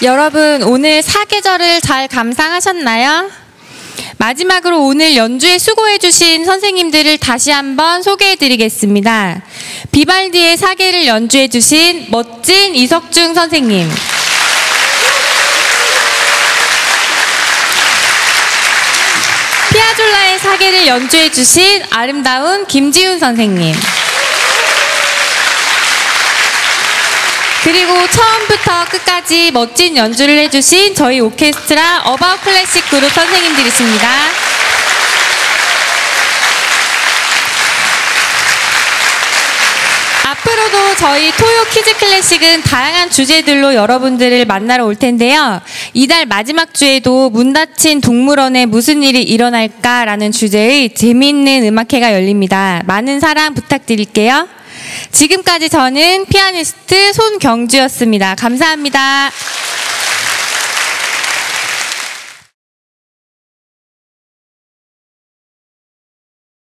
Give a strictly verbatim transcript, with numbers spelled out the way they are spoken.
여러분 오늘 사계절을 잘 감상하셨나요? 마지막으로 오늘 연주에 수고해주신 선생님들을 다시 한번 소개해드리겠습니다. 비발디의 사계를 연주해주신 멋진 이석중 선생님, 피아졸라의 사계를 연주해주신 아름다운 김지훈 선생님, 그리고 처음부터 끝까지 멋진 연주를 해주신 저희 오케스트라 어바웃 클래식 그룹 선생님들이십니다. 앞으로도 저희 토요 키즈 클래식은 다양한 주제들로 여러분들을 만나러 올 텐데요. 이달 마지막 주에도 문 닫힌 동물원에 무슨 일이 일어날까라는 주제의 재미있는 음악회가 열립니다. 많은 사랑 부탁드릴게요. 지금까지 저는 피아니스트 손경주였습니다. 감사합니다.